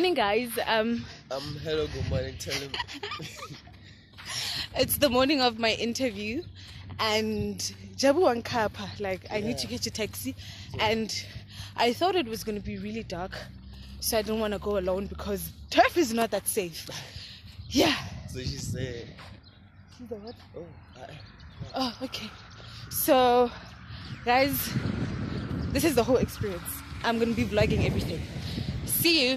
morning, guys. Hello, good morning. Tell him. It's the morning of my interview, and Jabu and Kappa, I need to catch a taxi, and I thought it was going to be really dark, so I didn't want to go alone because turf is not that safe. Yeah. So she said. She's the what? Oh. Oh, okay. So, guys, this is the whole experience. I'm going to be vlogging everything. See you.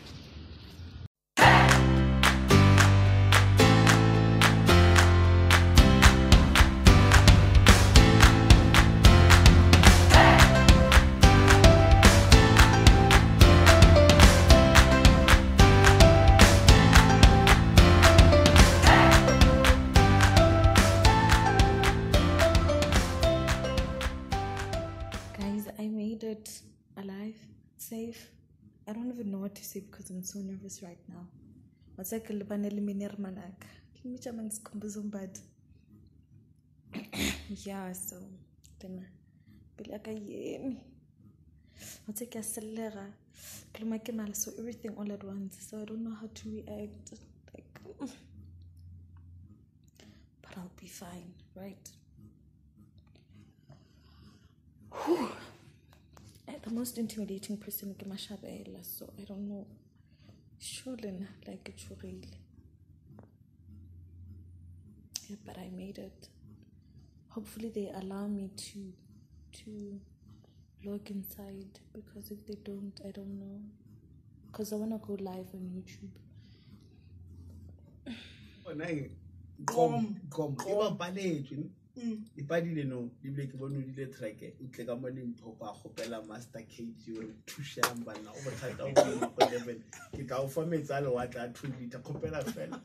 Guys, I made it alive, safe. I don't even know what to say because I'm so nervous right now. What's like a yeah, so then what's like a so everything all at once, so I don't know how to react. But I'll be fine, right? Whew. The most intimidating person is so I don't know. Surely like it really. Yeah, but I made it. Hopefully they allow me to log inside, because if they don't, I don't know. Because I wanna go live on YouTube. Ipadile no dibile ke bona dile track o tle ka mo Limpopo a gopela master cage o re thushang bana o bothata o go mo level ke ka o fa metsa le wa tla 2 liter gopela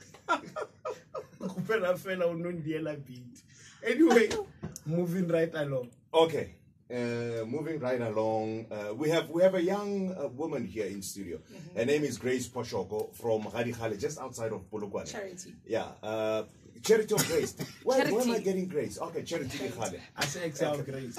fela o no ndiela beat. Anyway, moving right along. Okay. Moving right along, we have a young woman here in studio. Her name is Grace Poshoko from Radikale, just outside of Polokwane. Charity. Yeah. Charity of Grace. Where am I getting Grace? Okay, Charity Radikale. I say excel Grace.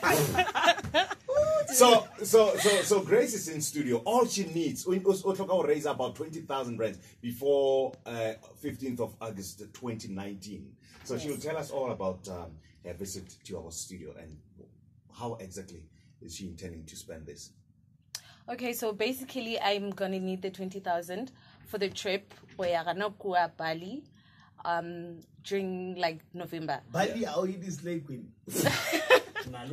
So Grace is in studio. All she needs, we will raise about 20,000 rands before 15th of August 2019. So she will tell us all about her visit to our studio and how exactly is she intending to spend this. Okay, so basically I'm gonna need the 20,000 for the trip where I'm gonna go to Bali during November. Bali, how you this lake queen? I'm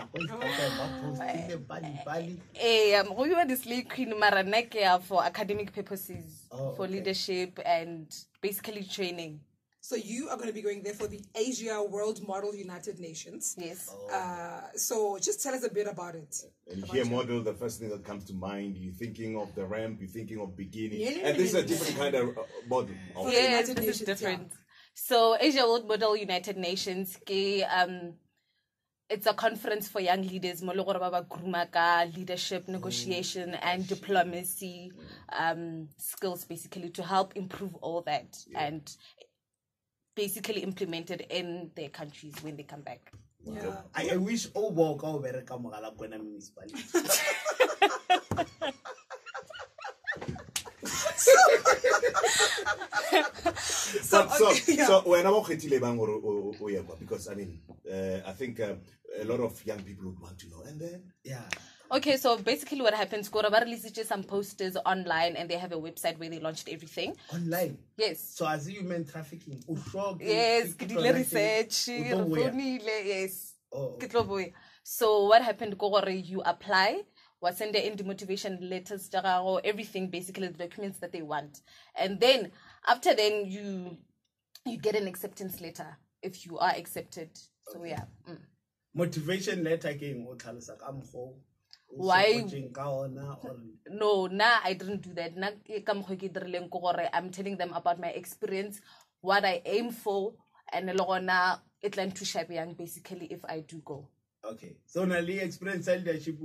going this lake queen Maraneke for academic purposes, for leadership and basically training. So you are going to be going there for the Asia World Model United Nations. Yes. So just tell us a bit about it. And here, model, the first thing that comes to mind, you're thinking of the ramp, you're thinking of bikini. And this is a different kind of model. Yes, this is different. Yeah. So Asia World Model United Nations, it's a conference for young leaders, leadership, negotiation, and diplomacy skills, basically, to help improve all that. And basically implemented in their countries when they come back. Yeah. I wish all walk over the municipality. So when I'm because I mean I think a lot of young people would want to know, and then okay, so basically what happens, Koraba releases some posters online and they have a website where they launched everything. Online? Yes. So as you mean trafficking? Yes, research. Yes. Oh, okay. So what happened, you apply, send in the motivation letters, everything, basically the documents that they want. And then after then you get an acceptance letter if you are accepted. So yeah. Motivation letter again, why? No, I didn't do that. I'm telling them about my experience, what I aim for, and it learned to shape young basically if I do go. Okay. So now the experience leadership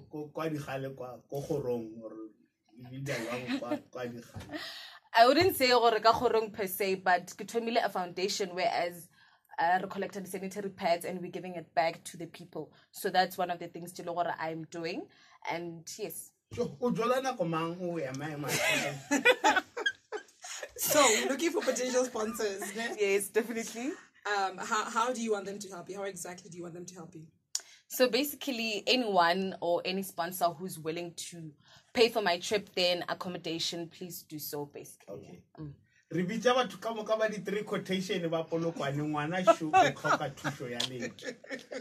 I wouldn't say per se, but a foundation whereas collected sanitary pads and we're giving it back to the people. So that's one of the things I'm doing. And yes, So we're looking for potential sponsors. Ne? Yes, definitely. How do you want them to help you? How exactly do you want them to help you? So basically, anyone or any sponsor who's willing to pay for my trip, then accommodation, please do so. Basically, Okay. Re bitsa batho ka moka ba di 3 quotation ba polokwane ngwana shu o tlhoka thuso ya leki.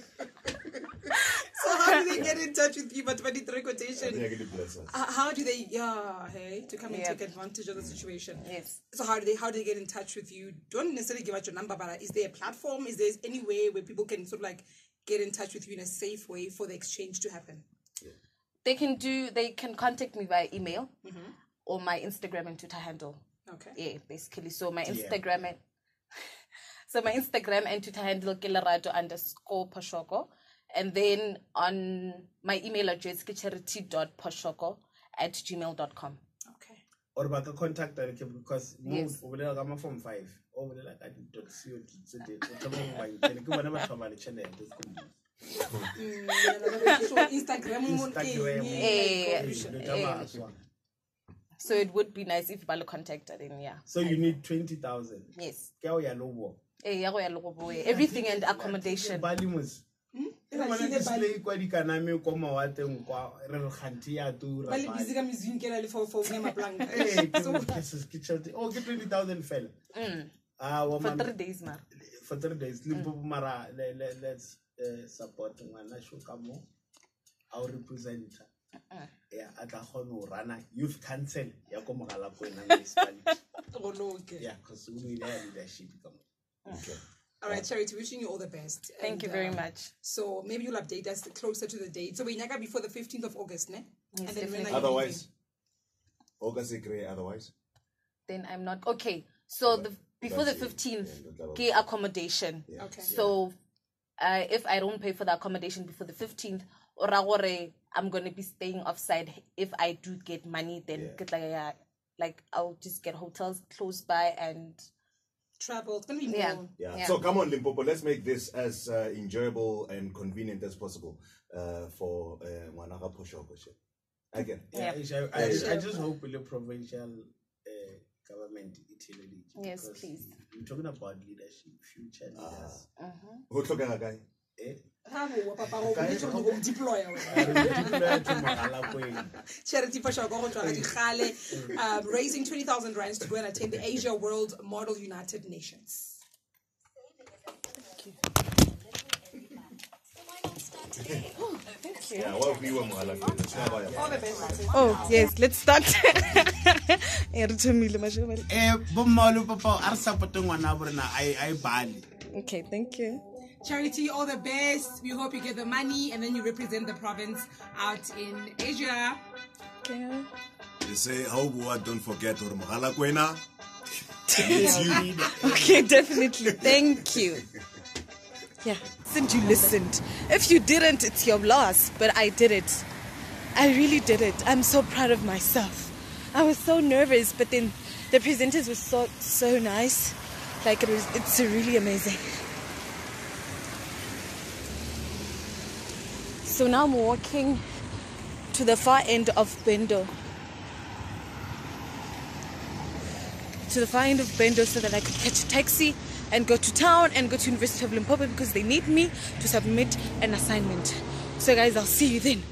So how do they get in touch with you? But 23 I quotation. think I get the blessings. How do they? Hey, to come and take advantage of the situation. yes. So how do they get in touch with you? Don't necessarily give out your number, but is there a platform? Is there any way where people can sort of like get in touch with you in a safe way for the exchange to happen? They can contact me via email or my Instagram and Twitter handle. Okay. Yeah, basically. So my Instagram and Twitter handle _Poshoko. And then on my email address charity.poshoko@gmail.com. Okay. Or ba ka contact direct because Yes. o bolela ka ma form 5 o bolela ka .co.za o tshaba ba ke bona ba tshaba le channel Instagram. So it would be nice if Balo contacted him, yeah. So you need 20,000. Yes. Ke o ya lobo. Everything and accommodation. Balimus. Ke bona display kwa di kaname kwa mawateng kwa re re khanti ya tura. Bali busy ka mizwing ke la le for nema plank. Oh, get 20,000 fell. For 3 days, man. For 3 days. Limpopo mara let's support ngwana sho ka mo. I'll represent her. Yeah, I can run a youth council. Yeah, come on, yeah, because we need leadership. Okay. All right, Charity, wishing you all the best. Thank you very much. So maybe you'll update us closer to the date. So we're not before the 15th of August, ne? Yes, And then when definitely. are you Otherwise, August is great. Otherwise, Then I'm not okay. So before the That's it. 15th, Yeah, gay accommodation. leaving? Okay. So if I don't pay for the accommodation before the 15th, or I'm gonna be staying offside. If I do get money, then get like I'll just get hotels close by and Travel. It's going to be more. yeah. yeah. So come on, Limpopo. Let's make this as enjoyable and convenient as possible for Wanaka Poshoko. Again. Yeah, I just hope the provincial government Italy. Yes, please. We're talking about leadership, future leaders. Who took a guy? Deploy. Charity raising 20,000 rands to go and attend the Asia World Model United Nations. Thank you. Yeah, what we want, All the best. Oh yes, let's start. Bommalu papa are supporting ngwana borena I Bali. Okay, thank you. Charity, all the best. We hope you get the money and then you represent the province out in Asia. Okay. They say, don't forget or Mohala Kwena. It's you. Okay, definitely. Thank you. Yeah, since you listened. If you didn't, it's your loss. But I did it. I really did it. I'm so proud of myself. I was so nervous, but then the presenters were so nice. Like it's really amazing. So now I'm walking to the far end of Bendo. To the far end of Bendo so that I could catch a taxi and go to town and go to University of Limpopo because they need me to submit an assignment. So guys, I'll see you then.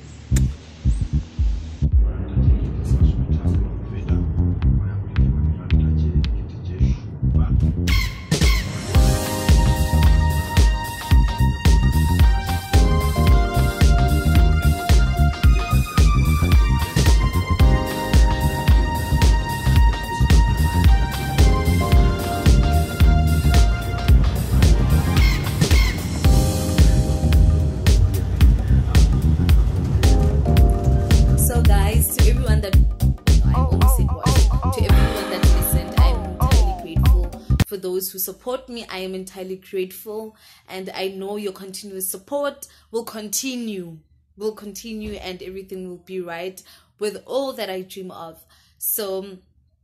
Those who support me, I am entirely grateful, and I know your continuous support will continue, and everything will be right with all that I dream of. So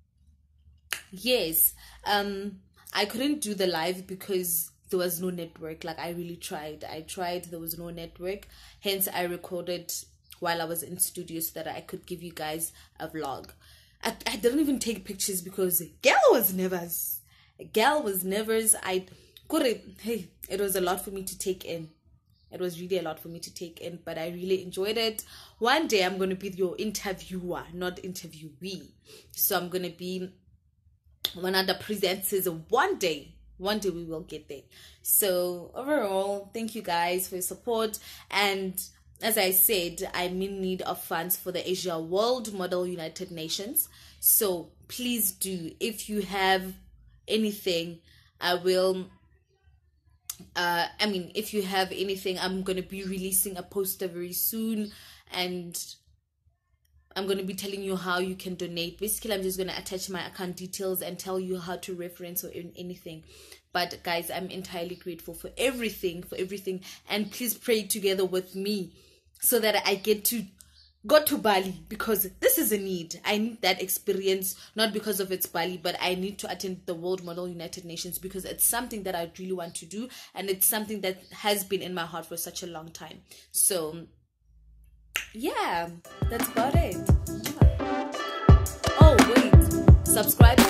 yes, I couldn't do the live because there was no network. Like I really tried. There was no network. Hence I recorded while I was in studio so that I could give you guys a vlog. I didn't even take pictures because girl was nervous. Hey, it was a lot for me to take in. It was really a lot for me to take in, but I really enjoyed it. One day I'm going to be your interviewer, not interviewee. So I'm going to be one of the presenters. One day we will get there. So overall, thank you guys for your support. And as I said, I'm in need of funds for the Asia World Model United Nations. So please do, if you have anything, I will... if you have anything, I'm going to be releasing a poster very soon, and I'm going to be telling you how you can donate. Basically, I'm just going to attach my account details and tell you how to reference or anything. But guys, I'm entirely grateful for everything, and please pray together with me so that I get to go to Bali, because this is a need. I need that experience, not because of it's Bali, but I need to attend the World Model United Nations because it's something that I really want to do, and it's something that has been in my heart for such a long time. So yeah, that's about it. Oh wait, subscribe